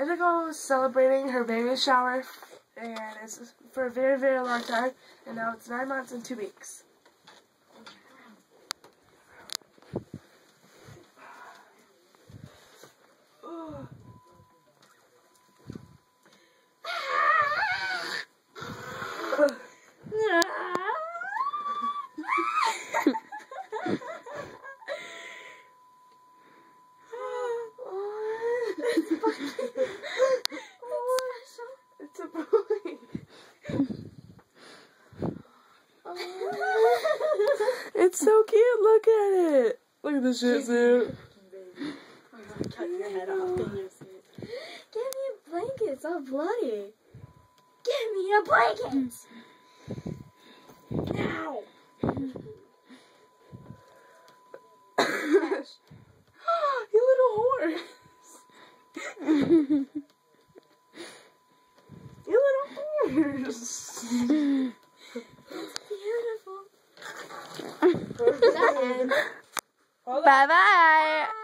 Indigo was celebrating her baby shower, and it's for a very, very long time, and now it's 9 months and 2 weeks. It's a boy. It's so cute. Look at it. Look at the shih tzu. I'm gonna cut your head off. Give me a blanket. It's all bloody. Give me a blanket. Now. You little horse. You little horse. It's beautiful. Bye-bye.